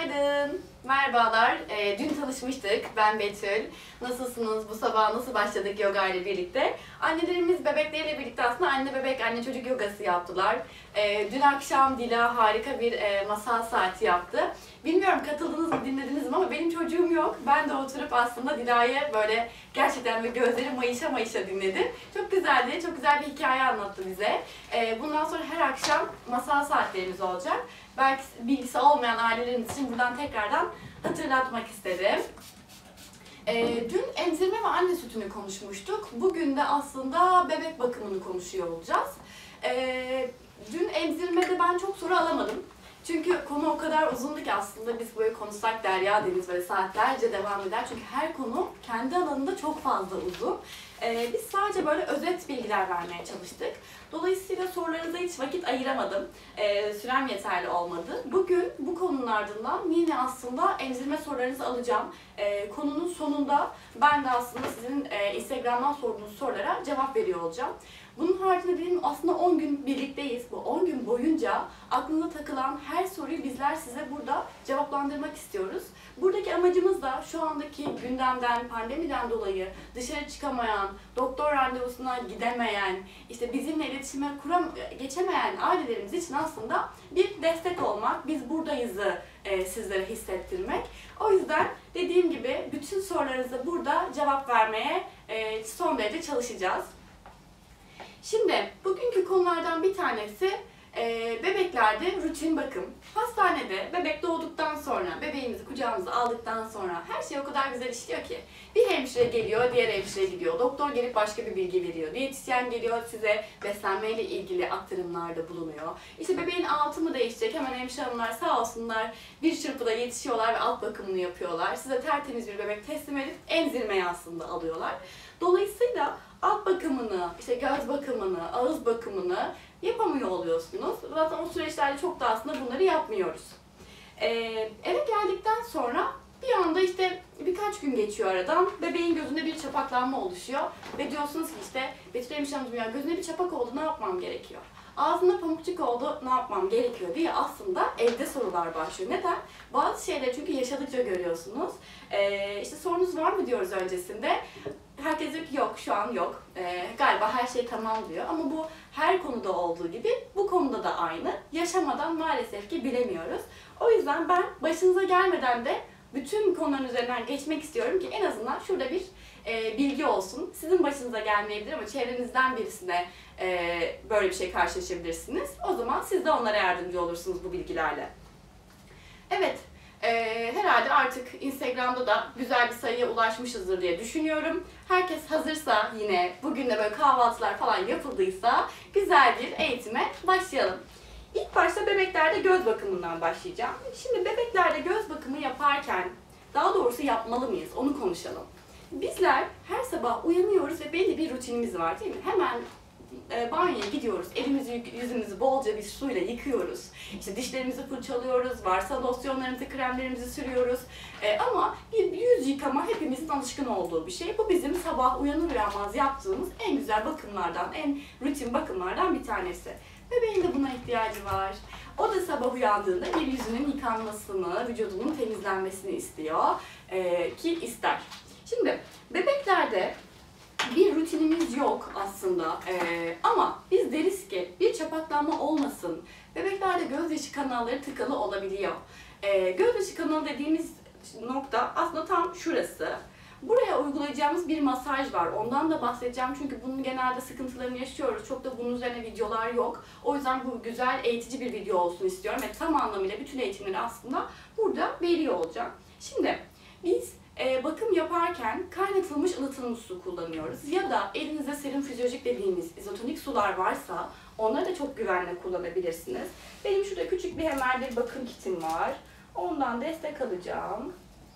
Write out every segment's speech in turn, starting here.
Günaydın. Merhabalar. Dün tanışmıştık. Ben Betül. Nasılsınız? Bu sabah nasıl başladık yoga ile birlikte? Annelerimiz bebekleriyle birlikte aslında anne bebek, anne çocuk yogası yaptılar. Dün akşam Dila harika bir masal saati yaptı. Bilmiyorum katıldınız mı, dinlediniz mi ama benim çocuğum yok. Ben de oturup aslında Dila'yı böyle gerçekten gözleri mayışa mayışa dinledim. Çok güzeldi. Çok güzel bir hikaye anlattı bize. Bundan sonra her akşam masal saatlerimiz olacak. Belki bilgisi olmayan ailelerimiz için buradan tekrardan hatırlatmak isterim. Dün emzirme ve anne sütünü konuşmuştuk. Bugün de aslında bebek bakımını konuşuyor olacağız. Dün emzirmede ben çok soru alamadım. Çünkü konu o kadar uzundu ki aslında biz böyle konuşsak derya deniz böyle saatlerce devam eder. Çünkü her konu kendi alanında çok fazla uzun. Biz sadece böyle özet bilgiler vermeye çalıştık. Dolayısıyla sorularınıza hiç vakit ayıramadım. Sürem yeterli olmadı. Bugün bu konunun ardından yine aslında emzirme sorularınızı alacağım. Konunun sonunda ben de aslında sizin Instagram'dan sorduğunuz sorulara cevap veriyor olacağım. Bunun haricinde bizim aslında 10 gün birlikteyiz. Bu 10 gün boyunca aklınıza takılan her soruyu bizler size burada cevaplandırmak istiyoruz. Buradaki amacımız da şu andaki gündemden, pandemiden dolayı dışarı çıkamayan, doktor randevusuna gidemeyen, işte bizimle iletişime geçemeyen ailelerimiz için aslında bir destek olmak, biz buradayızı sizlere hissettirmek. O yüzden dediğim gibi bütün sorularınıza burada cevap vermeye son derece çalışacağız. Şimdi bugünkü konulardan bir tanesi bebeklerde rutin bakım. Hastanede bebek doğduktan sonra, bebeğimizi kucağımıza aldıktan sonra her şey o kadar güzel işliyor ki. Bir hemşire geliyor, diğer hemşire gidiyor. Doktor gelip başka bir bilgi veriyor. Diyetisyen geliyor size beslenmeyle ilgili aktarımlarda bulunuyor. İşte bebeğin altı mı değişecek? Hemen hemşire hanımlar sağ olsunlar bir çırpıda yetişiyorlar ve alt bakımını yapıyorlar. Size tertemiz bir bebek teslim edip emzirmeye aslında alıyorlar. Dolayısıyla alt bakımını, işte göz bakımını, ağız bakımını yapamıyor oluyorsunuz. Zaten o süreçlerde çok da aslında bunları yapmıyoruz. Eve geldikten sonra bir anda işte birkaç gün geçiyor aradan, bebeğin gözünde bir çapaklanma oluşuyor ve diyorsunuz ki işte Betül hemşire hanımcığım ya gözünde bir çapak oldu, ne yapmam gerekiyor? Ağzında pamukçuk oldu, ne yapmam gerekiyor diye aslında evde sorular başlıyor. Neden? Bazı şeyleri çünkü yaşadıkça görüyorsunuz. İşte sorunuz var mı diyoruz öncesinde. Herkes diyor ki yok, şu an yok. Galiba her şey tamam diyor. Ama bu her konuda olduğu gibi bu konuda da aynı. Yaşamadan maalesef ki bilemiyoruz. O yüzden ben başınıza gelmeden de bütün konuların üzerinden geçmek istiyorum ki en azından şurada bir bilgi olsun. Sizin başınıza gelmeyebilir ama çevrenizden birisine böyle bir şey karşılaşabilirsiniz. O zaman siz de onlara yardımcı olursunuz bu bilgilerle. Evet. Herhalde artık Instagram'da da güzel bir sayıya ulaşmışızdır diye düşünüyorum. Herkes hazırsa yine bugün de böyle kahvaltılar falan yapıldıysa güzel bir eğitime başlayalım. İlk başta bebeklerde göz bakımından başlayacağım. Şimdi bebeklerde göz bakımı yaparken daha doğrusu yapmalı mıyız onu konuşalım. Bizler her sabah uyanıyoruz ve belli bir rutinimiz var değil mi? Hemen banyoya gidiyoruz, elimizi yüzümüzü bolca bir suyla yıkıyoruz. İşte dişlerimizi fırçalıyoruz, varsa losyonlarımızı, kremlerimizi sürüyoruz. Ama bir yüz yıkama hepimizin alışkın olduğu bir şey. Bu bizim sabah uyanır uyanmaz yaptığımız en güzel bakımlardan, en rutin bakımlardan bir tanesi. Bebeğin de buna ihtiyacı var. O da sabah uyandığında bir yüzünün yıkanmasını, vücudunun temizlenmesini istiyor ki ister. Şimdi bebeklerde bir rutinimiz yok aslında ama biz deriz ki bir çapaklanma olmasın. Bebeklerde gözyaşı kanalları tıkalı olabiliyor. Gözyaşı kanalı dediğimiz nokta aslında tam şurası. Buraya uygulayacağımız bir masaj var. Ondan da bahsedeceğim çünkü bunun genelde sıkıntılarını yaşıyoruz. Çok da bunun üzerine videolar yok. O yüzden bu güzel eğitici bir video olsun istiyorum ve tam anlamıyla bütün eğitimleri aslında burada veriyor olacağım. Şimdi biz bakım yaparken kaynatılmış ılıtılmış su kullanıyoruz. Ya da elinizde serum fizyolojik dediğimiz izotonik sular varsa onları da çok güvenle kullanabilirsiniz. Benim şurada küçük bir hemen bir bakım kitim var. Ondan destek alacağım.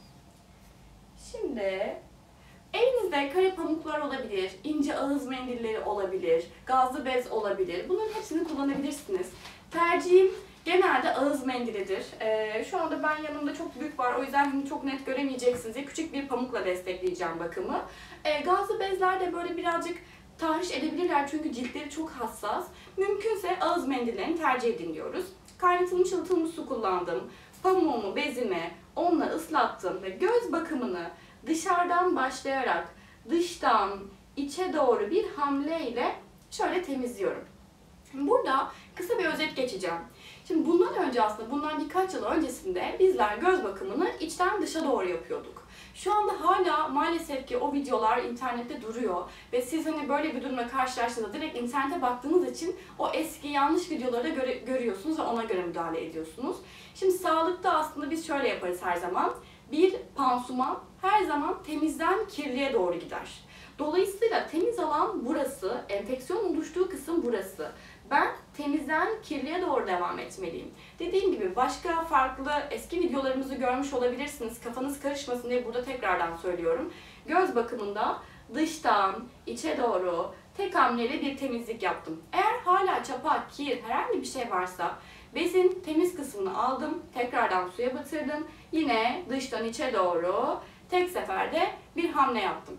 Şimdi elinizde kare pamuklar olabilir, ince ağız mendilleri olabilir, gazlı bez olabilir. Bunların hepsini kullanabilirsiniz. Tercihim genelde ağız mendilidir. Şu anda ben yanımda çok büyük var, o yüzden çok net göremeyeceksiniz diye küçük bir pamukla destekleyeceğim bakımı. Gazlı bezler de böyle birazcık tahriş edebilirler çünkü ciltleri çok hassas. Mümkünse ağız mendillerini tercih edin diyoruz. Kaynatılmış ılıtılmış su kullandım. pamuğumu, bezimi onunla ıslattım ve göz bakımını dışarıdan başlayarak dıştan içe doğru bir hamleyle şöyle temizliyorum. Burada kısa bir özet geçeceğim. Şimdi bundan önce aslında bundan birkaç yıl öncesinde bizler göz bakımını içten dışa doğru yapıyorduk. Şu anda hala maalesef ki o videolar internette duruyor ve siz hani böyle bir durumla karşılaştığınızda direkt internete baktığınız için o eski yanlış videoları da görüyorsunuz ve ona göre müdahale ediyorsunuz. Şimdi sağlıkta aslında biz şöyle yaparız her zaman. Bir pansuman her zaman temizden kirliye doğru gider. Dolayısıyla temiz alan burası, enfeksiyon oluştuğu kısım burası. Ben temizden kirliye doğru devam etmeliyim. Dediğim gibi başka farklı eski videolarımızı görmüş olabilirsiniz. Kafanız karışmasın diye burada tekrardan söylüyorum. Göz bakımında dıştan içe doğru tek hamleyle bir temizlik yaptım. Eğer hala çapa, kir, herhangi bir şey varsa bezin temiz kısmını aldım, tekrardan suya batırdım. Yine dıştan içe doğru tek seferde bir hamle yaptım.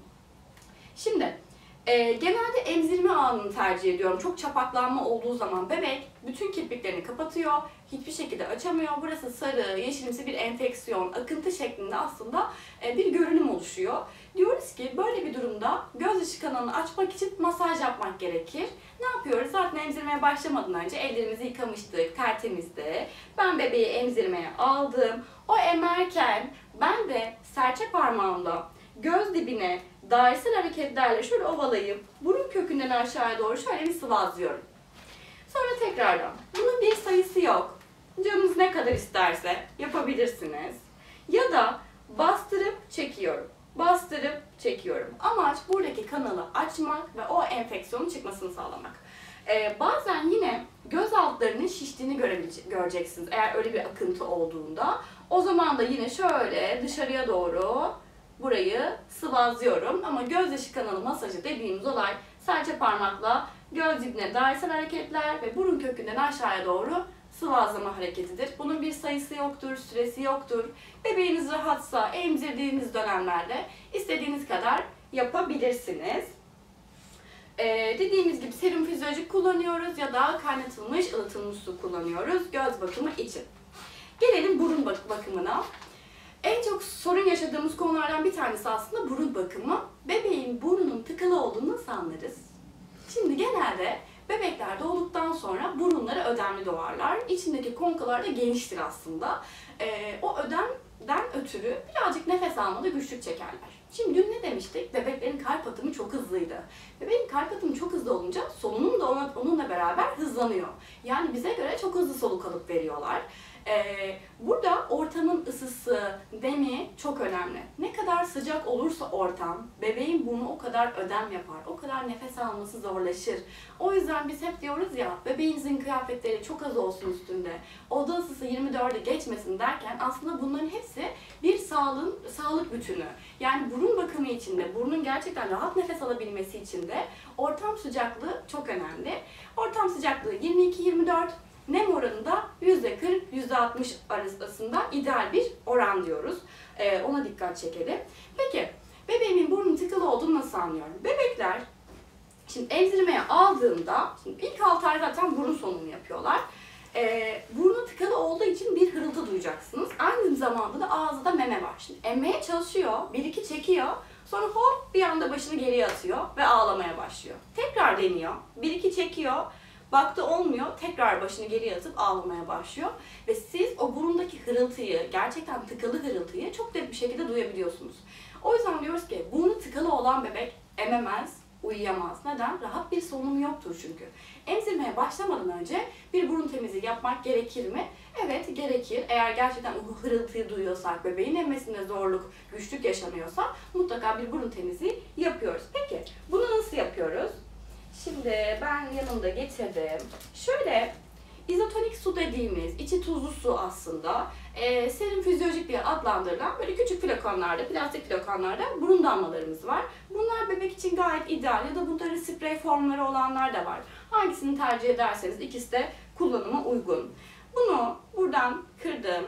Şimdi genelde emzirme anını tercih ediyorum. Çok çapaklanma olduğu zaman bebek bütün kirpiklerini kapatıyor, hiçbir şekilde açamıyor. Burası sarı, yeşilimsi bir enfeksiyon, akıntı şeklinde aslında bir görünüm oluşuyor. Diyoruz ki böyle bir durumda göz dışı kanalını açmak için masaj yapmak gerekir. Ne yapıyoruz? Zaten emzirmeye başlamadan önce ellerimizi yıkamıştık, tertemizdi. Ben bebeği emzirmeye aldım. O emerken ben de serçe parmağımla göz dibine dairesel hareketlerle şöyle ovalayıp burun kökünden aşağıya doğru şöyle bir sıvazlıyorum. Sonra tekrardan. Bunun bir sayısı yok. Canınız ne kadar isterse yapabilirsiniz. Ya da bastırıp çekiyorum. Bastırıp çekiyorum. Amaç buradaki kanalı açmak ve o enfeksiyonun çıkmasını sağlamak. Bazen yine göz altlarının şiştiğini göreceksiniz eğer öyle bir akıntı olduğunda. O zaman da yine şöyle dışarıya doğru burayı sıvazlıyorum ama göz dışı kanalı masajı dediğimiz olay serçe parmakla göz dibine dairesel hareketler ve burun kökünden aşağıya doğru sıvazlama hareketidir. Bunun bir sayısı yoktur, süresi yoktur. Bebeğiniz rahatsa emzirdiğiniz dönemlerde istediğiniz kadar yapabilirsiniz. Dediğimiz gibi serum fizyolojik kullanıyoruz ya da kaynatılmış, ılıtılmış su kullanıyoruz göz bakımı için. Gelelim burun bakımına. En çok sorun yaşadığımız konulardan bir tanesi aslında burun bakımı. Bebeğin burnunun tıkalı olduğunu nasıl anlarız? Şimdi genelde bebekler doğduktan sonra burunları ödemli doğarlar. İçindeki konkalar da geniştir aslında. O ödemden ötürü birazcık nefes almada güçlük çekerler. Şimdi dün ne demiştik? Bebeklerin kalp atımı çok hızlıydı. Bebeğin kalp atımı çok hızlı olunca solunum da onunla beraber hızlanıyor. Yani bize göre çok hızlı soluk alıp veriyorlar. Burada ortamın ısısı, nemi çok önemli. Ne kadar sıcak olursa ortam, bebeğin burnu o kadar ödem yapar, o kadar nefes alması zorlaşır. O yüzden biz hep diyoruz ya, bebeğinizin kıyafetleri çok az olsun üstünde, oda ısısı 24'ü geçmesin derken aslında bunların hepsi bir sağlık bütünü. Yani burun bakımı için de, burnun gerçekten rahat nefes alabilmesi için de ortam sıcaklığı çok önemli. Ortam sıcaklığı 22-24, nem oranı da %40-%60 arasında ideal bir oran diyoruz. Ona dikkat çekelim. Peki, bebeğimin burnunun tıkalı olduğunu nasıl anlıyorum? Bebekler, şimdi emzirmeye aldığında, şimdi ilk 6 ay zaten burun solunumu yapıyorlar. Burnu tıkalı olduğu için bir hırıltı duyacaksınız. Aynı zamanda da ağızda meme var. Şimdi emmeye çalışıyor, bir iki çekiyor. Sonra hop bir anda başını geriye atıyor ve ağlamaya başlıyor. Tekrar deniyor, bir iki çekiyor. Baktı olmuyor, tekrar başını geriye atıp ağlamaya başlıyor. Ve siz o burundaki hırıltıyı, gerçekten tıkalı hırıltıyı çok net bir şekilde duyabiliyorsunuz. O yüzden diyoruz ki burnu tıkalı olan bebek ememez, uyuyamaz. Neden? Rahat bir solunumu yoktur çünkü. Emzirmeye başlamadan önce bir burun temizliği yapmak gerekir mi? Evet, gerekir. Eğer gerçekten o hırıltıyı duyuyorsak, bebeğin emmesinde zorluk, güçlük yaşanıyorsa mutlaka bir burun temizliği yapıyoruz. Peki, bunu nasıl yapıyoruz? Şimdi ben yanımda getirdim. Şöyle izotonik su dediğimiz, içi tuzlu su aslında, serum fizyolojik diye adlandırılan böyle küçük flakonlarda, plastik flakonlarda burun damlalarımız var. Bunlar bebek için gayet ideal ya da bunların sprey formları olanlar da var. Hangisini tercih ederseniz ikisi de kullanıma uygun. Bunu buradan kırdım.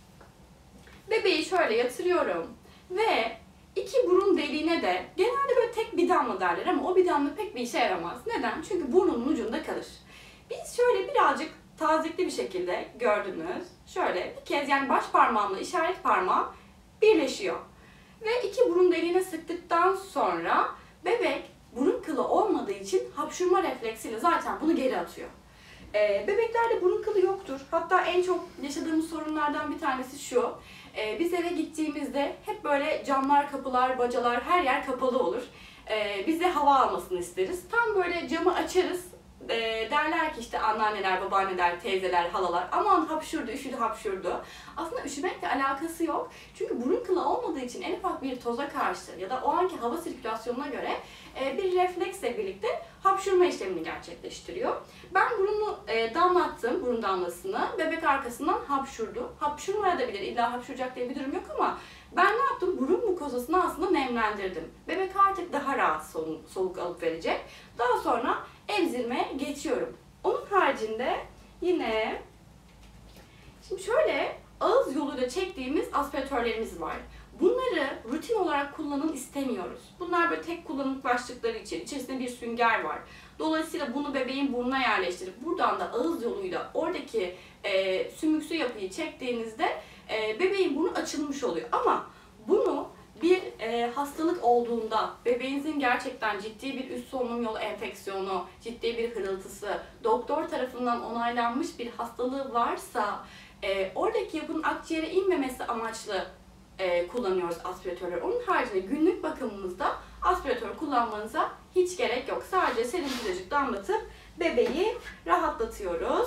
Bebeği şöyle yatırıyorum ve İki burun deliğine de genelde böyle tek bir damla derler ama o bir damla pek bir işe yaramaz. Neden? Çünkü burnunun ucunda kalır. Biz şöyle birazcık tazikli bir şekilde gördünüz. Şöyle bir kez yani baş parmağımla işaret parmağım birleşiyor. Ve iki burun deliğine sıktıktan sonra bebek burun kılı olmadığı için hapşurma refleksiyle zaten bunu geri atıyor. Bebeklerde burun kılı yoktur. Hatta en çok yaşadığımız sorunlardan bir tanesi şu. Biz eve gittiğimizde hep böyle camlar, kapılar, bacalar her yer kapalı olur. Biz de hava almasını isteriz. Tam böyle camı açarız. Derler ki işte anneanneler, babaanneler, teyzeler, halalar aman hapşurdu, üşüdü, hapşurdu. Aslında üşümekle alakası yok. Çünkü burun kılı olmadığı için en ufak bir toza karşı ya da o anki hava sirkülasyonuna göre bir refleksle birlikte hapşurma işlemini gerçekleştiriyor. Ben burunu damlattım, burun damlasını. Bebek arkasından hapşurdu. Hapşurmaya da bilir, illa hapşuracak diye bir durum yok ama ben ne yaptım? Burun mukozasını aslında nemlendirdim. Bebek artık daha rahat soluk alıp verecek. Daha sonra emzirmeye geçiyorum. Onun haricinde yine şimdi şöyle ağız yoluyla çektiğimiz aspiratörlerimiz var. Bunları rutin olarak kullanın istemiyoruz. Bunlar böyle tek kullanımlık başlıkları için. İçerisinde bir sünger var. Dolayısıyla bunu bebeğin burnuna yerleştirip buradan da ağız yoluyla oradaki sümüksü yapıyı çektiğinizde bebeğin burnu açılmış oluyor. Ama bunu bir hastalık olduğunda, bebeğinizin gerçekten ciddi bir üst solunum yolu enfeksiyonu, ciddi bir hırıltısı, doktor tarafından onaylanmış bir hastalığı varsa oradaki yapının akciğere inmemesi amaçlı kullanıyoruz aspiratörleri. Onun haricinde günlük bakımımızda aspiratör kullanmanıza hiç gerek yok. Sadece serin sıcacık damlatıp bebeği rahatlatıyoruz.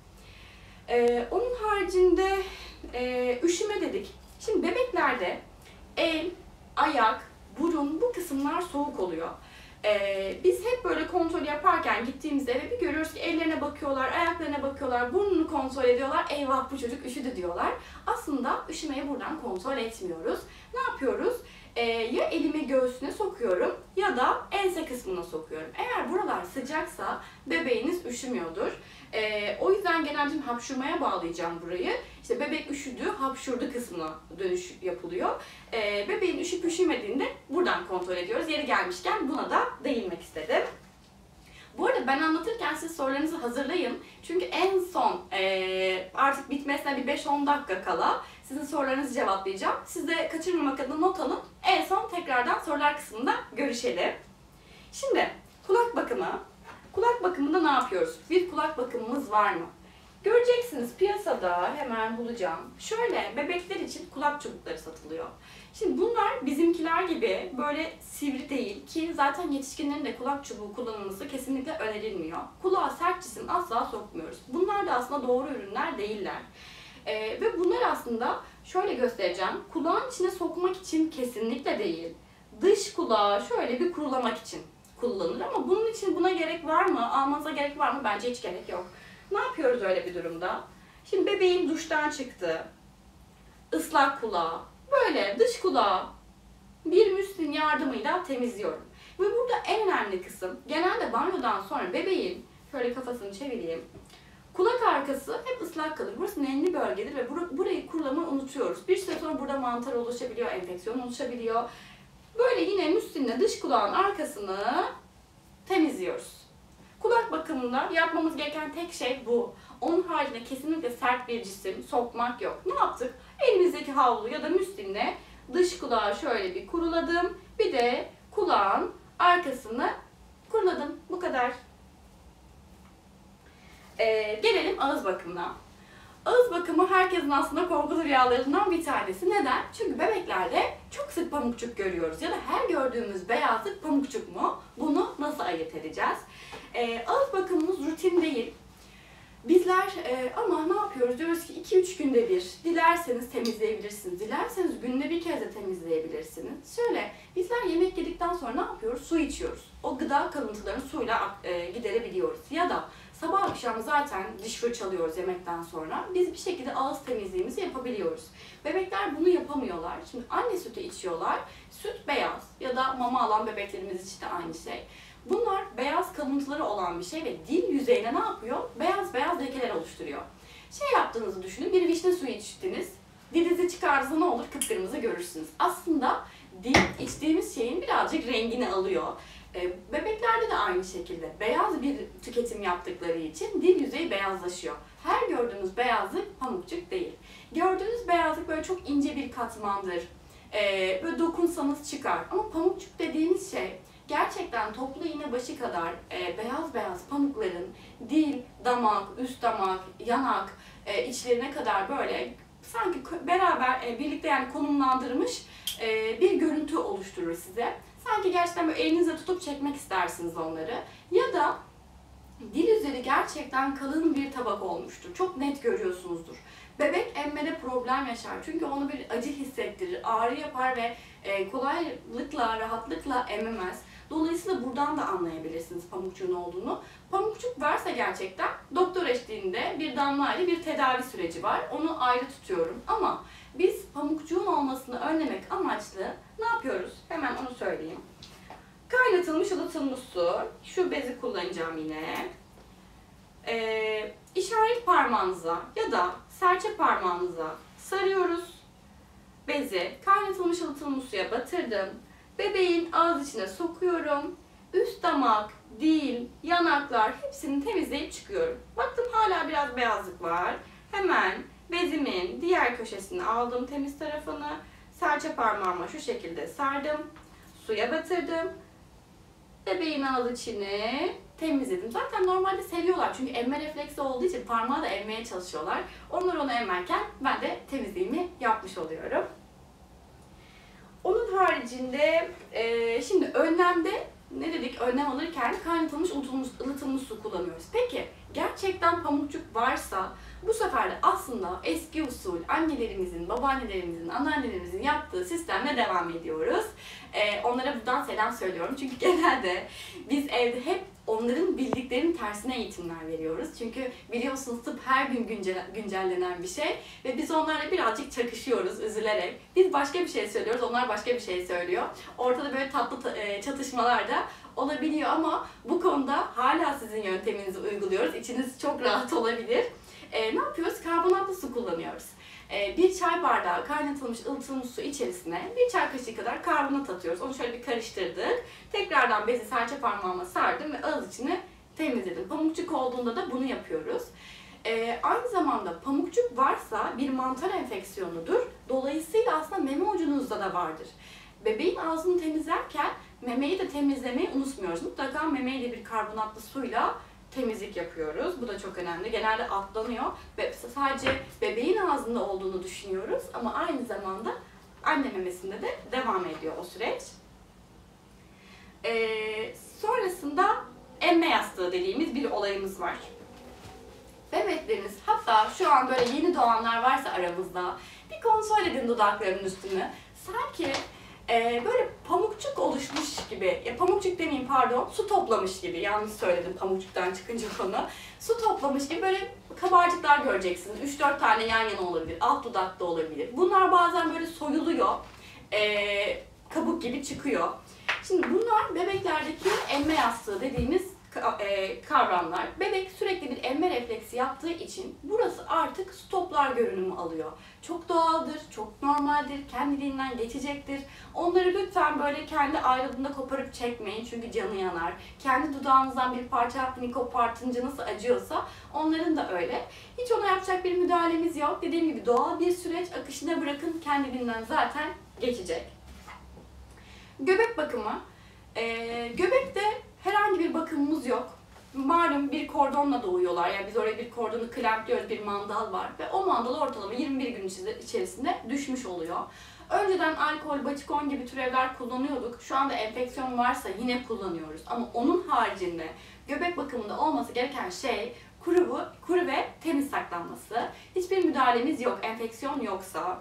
Onun haricinde üşüme dedik. Şimdi bebeklerde el, ayak, burun bu kısımlar soğuk oluyor. Biz hep böyle kontrol yaparken gittiğimizde eve bir görüyoruz ki ellerine bakıyorlar, ayaklarına bakıyorlar, burnunu kontrol ediyorlar. Eyvah bu çocuk üşüdü diyorlar. Aslında üşümeyi buradan kontrol etmiyoruz. Ne yapıyoruz? Ya elimi göğsüne sokuyorum ya da ense kısmına sokuyorum. Eğer buralar sıcaksa bebeğiniz üşümüyordur. O yüzden genelde hapşurmaya bağlayacağım burayı. İşte bebek üşüdü, hapşurdu kısmına dönüş yapılıyor. Bebeğin üşüp üşümediğini de buradan kontrol ediyoruz. Yeri gelmişken buna da değinmek istedim. Bu arada ben anlatırken siz sorularınızı hazırlayın. Çünkü en son artık bitmesine bir 5-10 dakika kala sizin sorularınızı cevaplayacağım. Siz de kaçırmamak adına not alın. En son tekrardan sorular kısmında görüşelim. Şimdi kulak bakımı. Kulak bakımında ne yapıyoruz? Bir kulak bakımımız var mı? Göreceksiniz piyasada, hemen bulacağım. Şöyle bebekler için kulak çubukları satılıyor. Şimdi bunlar bizimkiler gibi böyle sivri değil ki zaten yetişkinlerin de kulak çubuğu kullanılması kesinlikle önerilmiyor. Kulağa sert cisim asla sokmuyoruz. Bunlar da aslında doğru ürünler değiller. Ve bunlar aslında şöyle göstereceğim. Kulağın içine sokmak için kesinlikle değil. Dış kulağı şöyle bir kurulamak için kullanılır ama bunun için buna gerek var mı? Almanıza gerek var mı? Bence hiç gerek yok. Ne yapıyoruz öyle bir durumda? Şimdi bebeğim duştan çıktı. Islak kulağı. Böyle dış kulağı bir müslin yardımıyla temizliyorum. Ve burada en önemli kısım genelde banyodan sonra bebeğin şöyle kafasını çevireyim. Kulak arkası hep ıslak kalır. Burası nemli bölgedir ve burayı kurulamayı unutuyoruz. Bir süre sonra burada mantar oluşabiliyor, enfeksiyon oluşabiliyor. Böyle yine müslinle dış kulağın arkasını temizliyoruz. Kulak bakımında yapmamız gereken tek şey bu. Onun haricinde kesinlikle sert bir cisim sokmak yok. Ne yaptık? Elimizdeki havlu ya da müslinle dış kulağı şöyle bir kuruladım. Bir de kulağın arkasını kuruladım. Bu kadar. Gelelim ağız bakımına. Ağız bakımı herkesin aslında korkulu rüyalarından bir tanesi. Neden? Çünkü bebeklerde çok sık pamukçuk görüyoruz. Ya da her gördüğümüz beyazlık pamukçuk mu? Bunu nasıl ayırt edeceğiz? Ağız bakımımız rutin değil. Bizler ama ne yapıyoruz? Diyoruz ki 2-3 günde bir. Dilerseniz temizleyebilirsiniz. Dilerseniz günde bir kez de temizleyebilirsiniz. Şöyle, bizler yemek yedikten sonra ne yapıyoruz? Su içiyoruz. O gıda kalıntılarını suyla giderebiliyoruz. Ya da sabah akşam zaten diş fırçalıyoruz yemekten sonra. Biz bir şekilde ağız temizliğimizi yapabiliyoruz. Bebekler bunu yapamıyorlar. Şimdi anne sütü içiyorlar. Süt beyaz ya da mama alan bebeklerimiz için de aynı şey. Bunlar beyaz kalıntıları olan bir şey ve dil yüzeyine ne yapıyor? Beyaz beyaz lekeler oluşturuyor. Şey yaptığınızı düşünün, bir vişne suyu içtiniz. Dilinizi çıkardığınızda ne olur? Kıpkırmızı görürsünüz. Aslında dil içtiğimiz şeyin birazcık rengini alıyor. Bebeklerde de aynı şekilde beyaz bir tüketim yaptıkları için dil yüzeyi beyazlaşıyor. Her gördüğünüz beyazlık pamukçuk değil. Gördüğünüz beyazlık böyle çok ince bir katmandır. Böyle dokunsanız çıkar. Ama pamukçuk dediğimiz şey gerçekten toplu iğne başı kadar beyaz beyaz pamukların dil, damak, üst damak, yanak içlerine kadar böyle sanki beraber birlikte yani konumlandırmış bir görüntü oluşturur size. Sanki gerçekten böyle elinizle tutup çekmek istersiniz onları. Ya da dil üzeri gerçekten kalın bir tabak olmuştur. Çok net görüyorsunuzdur. Bebek emmede problem yaşar. Çünkü onu bir acı hissettirir, ağrı yapar ve kolaylıkla, rahatlıkla ememez. Dolayısıyla buradan da anlayabilirsiniz pamukçuğun olduğunu. Pamukçuk varsa gerçekten doktor eşliğinde bir damla ile bir tedavi süreci var. Onu ayrı tutuyorum. Ama biz pamukçuğun olmasını önlemek amaçlı ne yapıyoruz? Hemen onu söyleyeyim. Kaynatılmış ılıtılmış su. Şu bezi kullanacağım yine. İşaret parmağınıza ya da serçe parmağınıza sarıyoruz. Bezi kaynatılmış ılıtılmış suya batırdım. Bebeğin ağız içine sokuyorum. Üst damak, dil, yanaklar hepsini temizleyip çıkıyorum. Baktım hala biraz beyazlık var. Hemen bezimin diğer köşesini aldım, temiz tarafını. Serçe parmağıma şu şekilde sardım. Suya batırdım. Bebeğin ağız içini temizledim. Zaten normalde seviyorlar çünkü emme refleksi olduğu için parmağı da emmeye çalışıyorlar. Onlar onu emmerken ben de temizliğimi yapmış oluyorum. Onun haricinde şimdi önlemde ne dedik? Önlem alırken kaynatılmış, ılıtılmış su kullanıyoruz. Peki gerçekten pamukçuk varsa bu sefer de aslında eski usul annelerimizin, babaannelerimizin, anneannelerimizin yaptığı sistemle devam ediyoruz. Onlara buradan selam söylüyorum. Çünkü genelde biz evde hep onların bildiklerinin tersine eğitimler veriyoruz. Çünkü biliyorsunuz tıp her gün güncellenen bir şey ve biz onlarla birazcık çakışıyoruz üzülerek. Biz başka bir şey söylüyoruz, onlar başka bir şey söylüyor. Ortada böyle tatlı çatışmalar da olabiliyor ama bu konuda hala sizin yönteminizi uyguluyoruz. İçiniz çok rahat olabilir. Ne yapıyoruz? Karbonatlı su kullanıyoruz. Bir çay bardağı kaynatılmış ılıtılmış su içerisine bir çay kaşığı kadar karbonat atıyoruz. Onu şöyle bir karıştırdık. Tekrardan bezi serçe parmağıma sardım ve ağız içini temizledim. Pamukçuk olduğunda da bunu yapıyoruz. Aynı zamanda pamukçuk varsa bir mantar enfeksiyonudur. Dolayısıyla aslında meme ucunuzda da vardır. Bebeğin ağzını temizlerken memeyi de temizlemeyi unutmuyoruz. Mutlaka memeyle bir karbonatlı suyla temizlik yapıyoruz. Bu da çok önemli. Genelde atlanıyor ve sadece bebeğin ağzında olduğunu düşünüyoruz ama aynı zamanda anne memesinde de devam ediyor o süreç. Sonrasında emme yastığı dediğimiz bir olayımız var. Bebekleriniz, hatta şu an böyle yeni doğanlar varsa aramızda, bir kontrol edin dudaklarının üstünü. Sanki böyle pamukçuk oluşmuş gibi, ya pamukçuk demeyeyim pardon, su toplamış gibi, yanlış söyledim pamukçuktan çıkınca konu. Su toplamış gibi böyle kabarcıklar göreceksiniz. 3-4 tane yan yana olabilir, alt dudakta olabilir. Bunlar bazen böyle soyuluyor, kabuk gibi çıkıyor. Şimdi bunlar bebeklerdeki emme yastığı dediğimiz kavramlar. Bebek sürekli bir emme refleksi yaptığı için burası artık stoplar görünümü alıyor. Çok doğaldır, çok normaldir, kendiliğinden geçecektir. Onları lütfen böyle kendi ayrıldığında koparıp çekmeyin çünkü canı yanar. Kendi dudağınızdan bir parça kopartınca nasıl acıyorsa onların da öyle. Hiç ona yapacak bir müdahalemiz yok. Dediğim gibi doğal bir süreç, akışına bırakın, kendiliğinden zaten geçecek. Göbek bakımı. Göbekte herhangi bir bakımımız yok. Malum bir kordonla doğuyorlar. Yani biz oraya bir kordonu klempliyoruz, bir mandal var ve o mandal ortalama 21 gün içerisinde düşmüş oluyor. Önceden alkol, batikon gibi türevler kullanıyorduk. Şu anda enfeksiyon varsa yine kullanıyoruz. Ama onun haricinde göbek bakımında olması gereken şey kuru ve temiz saklanması. Hiçbir müdahalemiz yok, enfeksiyon yoksa.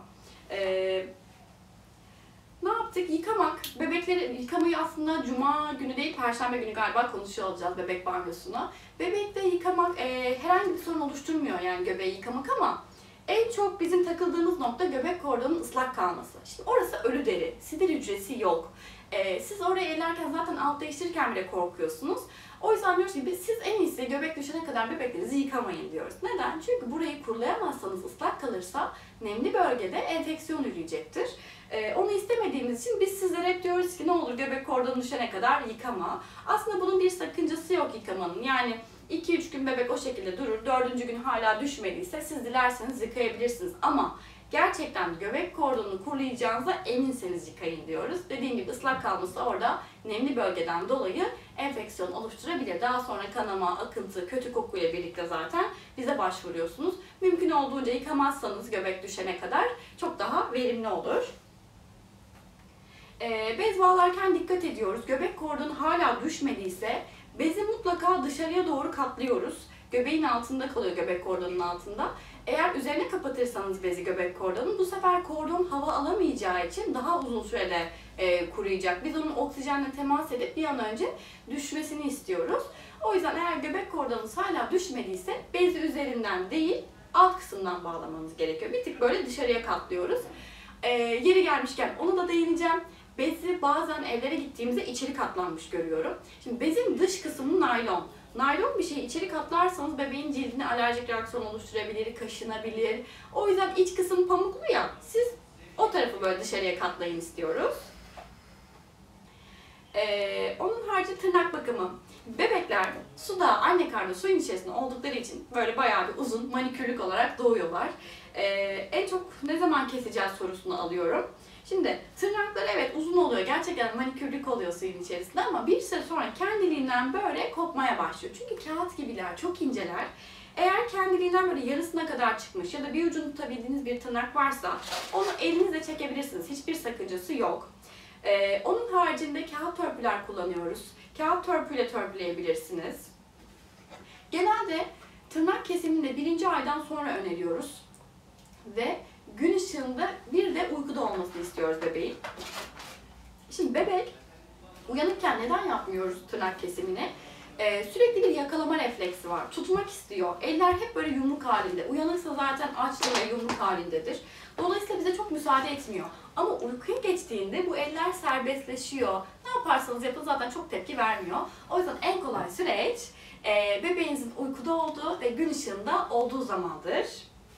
Ne yaptık? Yıkamak. Bebekleri yıkamayı aslında cuma günü değil, perşembe günü galiba konuşuyor olacağız bebek banyosuna. Bebekte yıkamak herhangi bir sorun oluşturmuyor yani göbeği yıkamak ama en çok bizim takıldığımız nokta göbek kordonun ıslak kalması. Şimdi orası ölü deri, sinir hücresi yok. Siz oraya ellerken zaten alt değiştirirken bile korkuyorsunuz. O yüzden diyoruz ki siz en iyisi göbek düşene kadar bebeklerinizi yıkamayın diyoruz. Neden? Çünkü burayı kurulayamazsanız ıslak kalırsa nemli bölgede enfeksiyon üreyecektir. Onu istemediğimiz için biz sizlere hep diyoruz ki ne olur göbek kordonu düşene kadar yıkama. Aslında bunun bir sakıncası yok yıkamanın. Yani 2-3 gün bebek o şekilde durur, 4. gün hala düşmediyse siz dilerseniz yıkayabilirsiniz. Ama gerçekten göbek kordonunu kurulayacağınıza eminseniz yıkayın diyoruz. Dediğim gibi ıslak kalması orada nemli bölgeden dolayı enfeksiyon oluşturabilir. Daha sonra kanama, akıntı, kötü kokuyla birlikte zaten bize başvuruyorsunuz. Mümkün olduğunca yıkamazsanız göbek düşene kadar çok daha verimli olur. Bez bağlarken dikkat ediyoruz. Göbek kordonu hala düşmediyse bezi mutlaka dışarıya doğru katlıyoruz. Göbeğin altında kalıyor, göbek kordonunun altında. Eğer üzerine kapatırsanız bezi göbek kordonun, bu sefer kordon hava alamayacağı için daha uzun sürede kuruyacak. Biz onun oksijenle temas edip bir an önce düşmesini istiyoruz. O yüzden eğer göbek kordonunuz hala düşmediyse bezi üzerinden değil alt kısımdan bağlamanız gerekiyor. Bir tık böyle dışarıya katlıyoruz. Yeri gelmişken onu da değineceğim. Bezi bazen evlere gittiğimizde içeri katlanmış görüyorum. Şimdi bezin dış kısmı naylon. Naylon bir şeyi içeri katlarsanız bebeğin cildine alerjik reaksiyon oluşturabilir, kaşınabilir. O yüzden iç kısım pamuklu ya, siz o tarafı böyle dışarıya katlayın istiyoruz. Onun harici tırnak bakımı. Bebekler suda, anne karnında suyun içerisinde oldukları için böyle bayağı bir uzun manikürlük olarak doğuyorlar. En çok ne zaman keseceğiz sorusunu alıyorum. Şimdi tırnaklar evet uzun oluyor, gerçekten manikürlük oluyor suyun içerisinde ama bir süre sonra kendiliğinden böyle kopmaya başlıyor. Çünkü kağıt gibiler, çok inceler. Eğer kendiliğinden böyle yarısına kadar çıkmış ya da bir ucunu tutabildiğiniz bir tırnak varsa onu elinizle çekebilirsiniz. Hiçbir sakıncası yok. Onun haricinde kağıt törpüler kullanıyoruz. Kağıt törpüyle törpüleyebilirsiniz. Genelde tırnak kesimini 1. aydan sonra öneriyoruz. Ve gün ışığında bir de uykuda olmasını istiyoruz bebeğin. Şimdi bebek uyanıkken neden yapmıyoruz tırnak kesimini? Sürekli bir yakalama refleksi var. Tutmak istiyor. Eller hep böyle yumruk halinde. Uyanırsa zaten açlı ve yumruk halindedir. Dolayısıyla bize çok müsaade etmiyor. Ama uykuya geçtiğinde bu eller serbestleşiyor. Ne yaparsanız yapın zaten çok tepki vermiyor. O yüzden en kolay süreç bebeğinizin uykuda olduğu ve gün ışığında olduğu zamandır.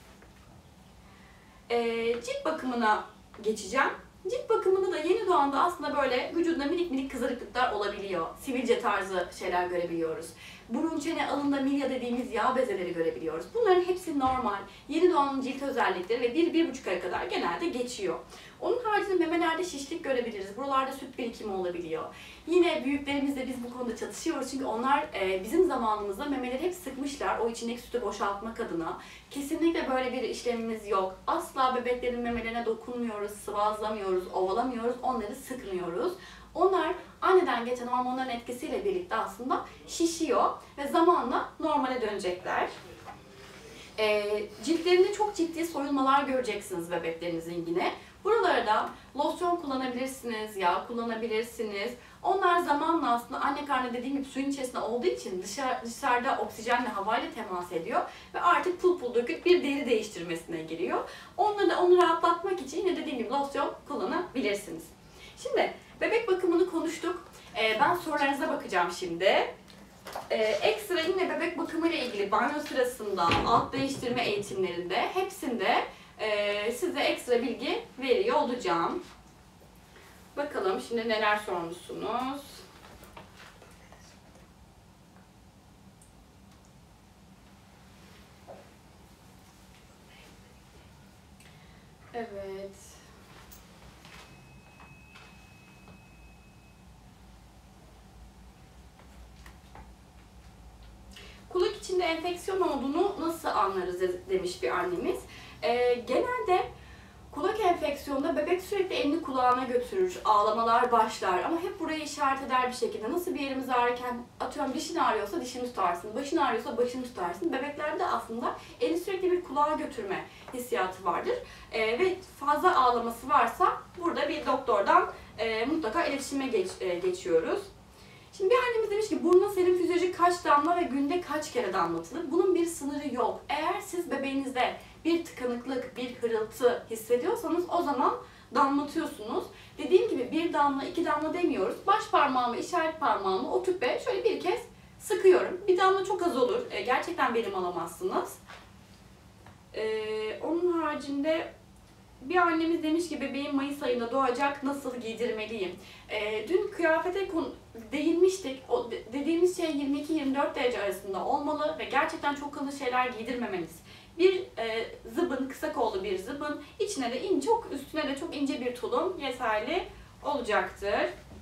Cilt bakımına geçeceğim. Cilt bakımında da yeni doğanda aslında böyle vücudunda minik minik kızarıklıklar olabiliyor. Sivilce tarzı şeyler görebiliyoruz. Burun, çene, alında milya dediğimiz yağ bezeleri görebiliyoruz. Bunların hepsi normal. Yeni doğanın cilt özellikleri ve 1-1,5 ay kadar genelde geçiyor. Onun haricinde memelerde şişlik görebiliriz. Buralarda süt birikimi olabiliyor. Yine büyüklerimizle biz bu konuda çatışıyoruz. Çünkü onlar bizim zamanımızda memeleri hep sıkmışlar. O içindeki sütü boşaltmak adına. Kesinlikle böyle bir işlemimiz yok. Asla bebeklerin memelerine dokunmuyoruz, sıvazlamıyoruz, ovalamıyoruz, onları sıkmıyoruz. Onlar anneden geçen hormonların etkisiyle birlikte aslında şişiyor ve zamanla normale dönecekler. Ciltlerinde çok ciddi soyulmalar göreceksiniz bebeklerinizin yine. Buralara da losyon kullanabilirsiniz, yağ kullanabilirsiniz. Onlar zamanla aslında anne karnı dediğim gibi suyun içerisinde olduğu için dışarıda oksijenle havayla temas ediyor ve artık pul pul döküp bir deri değiştirmesine giriyor. Onu rahatlatmak için yine dediğim gibi losyon kullanabilirsiniz. Şimdi bebek bakımını konuştuk. Ben sorularınıza bakacağım şimdi. Ekstra yine bebek bakımı ile ilgili banyo sırasında, alt değiştirme eğitimlerinde hepsinde size ekstra bilgi veriyor olacağım. Bakalım şimdi neler sormuşsunuz. Evet. Kulak içinde enfeksiyon olduğunu nasıl anlarız demiş bir annemiz. Genelde kulak enfeksiyonunda bebek sürekli elini kulağına götürür, ağlamalar başlar ama hep burayı işaret eder bir şekilde. Nasıl bir yerimiz ağrırken, atıyorum dişin ağrıyorsa dişini tutarsın, başın ağrıyorsa başını tutarsın. Bebeklerde aslında eli sürekli bir kulağa götürme hissiyatı vardır. Ve fazla ağlaması varsa burada bir doktordan mutlaka iletişime geçiyoruz. Şimdi bir annemiz demiş ki burnuna serum fizyolojik kaç damla ve günde kaç kere damlatılır? Bunun bir sınırı yok. Eğer siz bebeğinizde bir tıkanıklık, bir hırıltı hissediyorsanız o zaman damlatıyorsunuz. Dediğim gibi 1 damla, 2 damla demiyoruz. Baş parmağımı, işaret parmağımı o tüpe şöyle bir kez sıkıyorum. 1 damla çok az olur. Gerçekten verim alamazsınız. Onun haricinde Bir annemiz demiş ki bebeğim Mayıs ayında doğacak, nasıl giydirmeliyim? Dün kıyafete değinmiştik. O dediğimiz şey 22-24 derece arasında olmalı ve gerçekten çok kalın şeyler giydirmemeniz. Bir zıbın, kısa kollu bir zıbın, içine de çok üstüne de çok ince bir tulum yeterli olacaktır.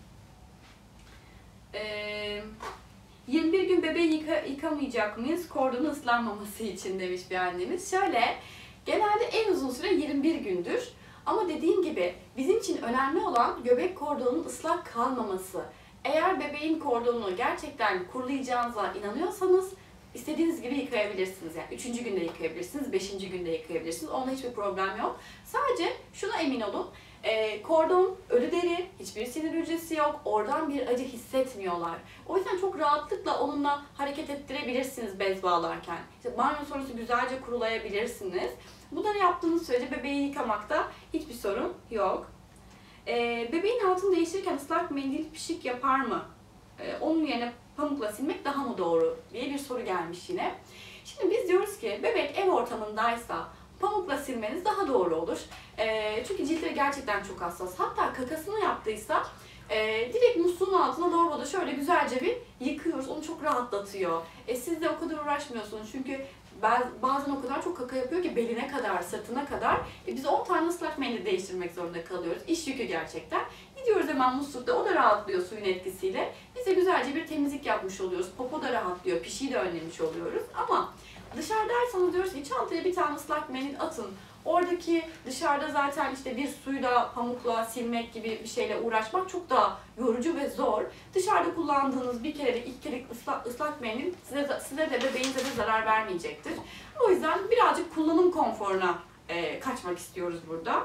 21 gün bebeği yıkamayacak mıyız? Kordonu ıslanmaması için demiş bir annemiz. Şöyle, genelde en uzun süre 21 gündür. Ama dediğim gibi bizim için önemli olan göbek kordonunun ıslak kalmaması. Eğer bebeğin kordonunu gerçekten kurulayacağınıza inanıyorsanız istediğiniz gibi yıkayabilirsiniz. Yani 3. günde yıkayabilirsiniz, 5. günde yıkayabilirsiniz. Onda hiçbir problem yok. Sadece şuna emin olun. Kordon ölü deri, hiçbir sinir hücresi yok, oradan bir acı hissetmiyorlar. O yüzden çok rahatlıkla onunla hareket ettirebilirsiniz bez bağlarken. İşte banyo sonrası güzelce kurulayabilirsiniz. Bunları yaptığınız sürece bebeği yıkamakta hiçbir sorun yok. Bebeğin altını değiştirirken ıslak mendil pişik yapar mı? Onun yerine pamukla silmek daha mı doğru diye bir soru gelmiş yine. Şimdi biz diyoruz ki bebek ev ortamındaysa pamukla silmeniz daha doğru olur. Çünkü ciltleri gerçekten çok hassas. Hatta kakasını yaptıysa direkt musluğun altına lavaboda şöyle güzelce bir yıkıyoruz. Onu çok rahatlatıyor. Siz de o kadar uğraşmıyorsunuz çünkü bazen o kadar çok kaka yapıyor ki beline kadar, sırtına kadar. Biz 10 tane ıslak mendil değiştirmek zorunda kalıyoruz. İş yükü gerçekten. Gidiyoruz hemen muslukta, o da rahatlıyor suyun etkisiyle. Biz de güzelce bir temizlik yapmış oluyoruz. Popo da rahatlıyor, pişiyi de önlemiş oluyoruz. Ama dışarıdaysanız diyoruz ki çantaya bir tane ıslak mendil atın. Oradaki dışarıda zaten işte bir suyla, pamukla silmek gibi bir şeyle uğraşmak çok daha yorucu ve zor. Dışarıda kullandığınız bir kerelik, iki kerelik ıslak mendil size de bebeğinize de zarar vermeyecektir. O yüzden birazcık kullanım konforuna kaçmak istiyoruz burada.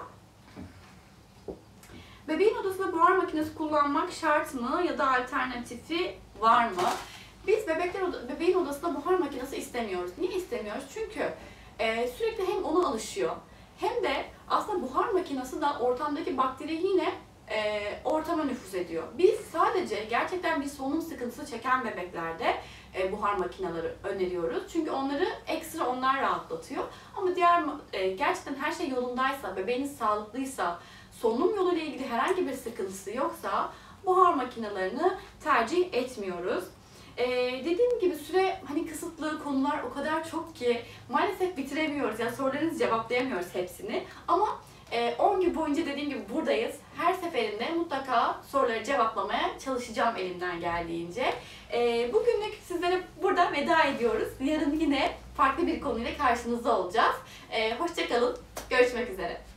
Bebeğin odasında buhar makinesi kullanmak şart mı ya da alternatifi var mı? Biz bebeğin odasında buhar makinesi istemiyoruz. Niye istemiyoruz? Çünkü sürekli hem ona alışıyor hem de aslında buhar makinesi de ortamdaki bakteri yine ortama nüfuz ediyor. Biz sadece gerçekten bir solunum sıkıntısı çeken bebeklerde buhar makineleri öneriyoruz. Çünkü onlar rahatlatıyor. Ama gerçekten her şey yolundaysa, bebeğiniz sağlıklıysa, solunum yolu ile ilgili herhangi bir sıkıntısı yoksa buhar makinelerini tercih etmiyoruz. Dediğim gibi süre kısıtlı, konular o kadar çok ki maalesef bitiremiyoruz. Yani sorularınızı cevaplayamıyoruz hepsini. Ama 10 gün boyunca dediğim gibi buradayız. Her seferinde mutlaka soruları cevaplamaya çalışacağım elimden geldiğince. Bugünlük sizlere burada veda ediyoruz. Yarın yine farklı bir konuyla karşınızda olacağız. Hoşça kalın. Görüşmek üzere.